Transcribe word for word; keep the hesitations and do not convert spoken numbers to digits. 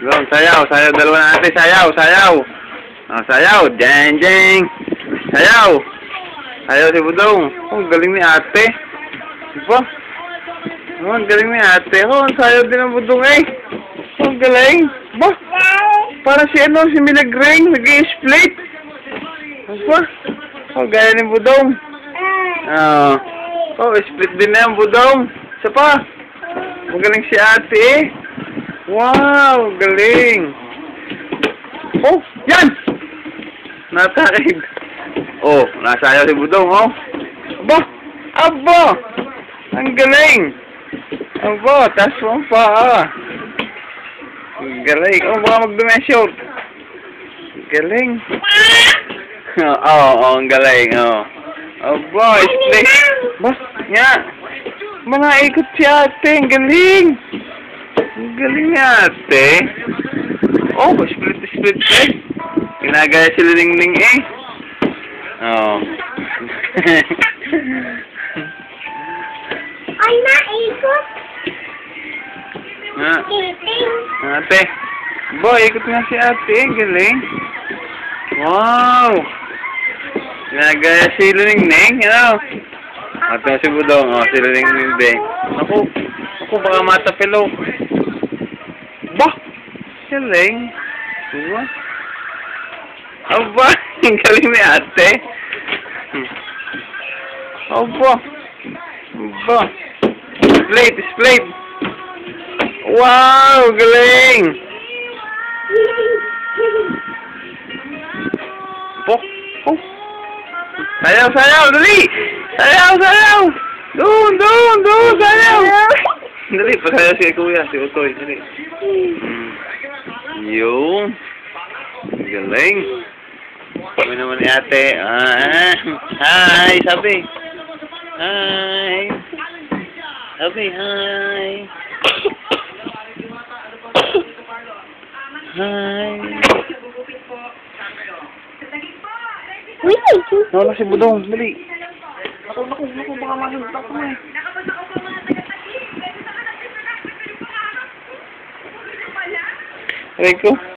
Go, sayaw, sayaw, dalawa natin, sayaw, sayaw. Oh, sayaw, jeng, jeng. Sayaw. Sayaw si Budong. Oh, galing ni ate. Diba? Oh, galing ni ate. Oh, sayaw din ang Budong eh. Oh, galing. Ba? Para si ano, si Milagring, nag-i-split. Diba? Oh, gaya ni Budong. Oh, oh, split din na yung Budong. Isa pa. Magaling si ate eh. Wow, galing. Oh, yan! Natakig. Oh, nasayaw si Budong, oh. Aba! Aba! Ang galing! Aba, taas mo ang paa. Ang galing. Oh, baka mag-dumesyon. Galing. Oo, oh, oh, ang galing, oh. Aba, split. Ba, nga. Mga ikot si ate, ang galing. Ang galing ni ate. Oh, split, split, eh. Ginagaya si Ningning eh. Oh. Ay, naikot. Nga. Ate. Boy, ikot nga si ate. Galing. Wow. Ginagaya si Ningning. Ano? Ate si Budong. Oh, si Ningning din. Ako. Ako, baka matapilo. Bah! Galing. Diba? Aba! Ang galing ni ate. Aba! Aba! Split! Split! Wow! Galing! Po! Oh! Sayaw! Sayaw! Dali! Sayaw! Sayaw! Doon! Doon! Doon! Sayaw! Dali! Pasayaw si Kuya. Si Utoy. Dali. Yung galing. Sabi naman ni ate. Ah, hi, sabi. Hi. Sabi, hi. Hi. Nawala si Budong. Dali. Naku, naku, naku. Baka masunta ko eh. Rico.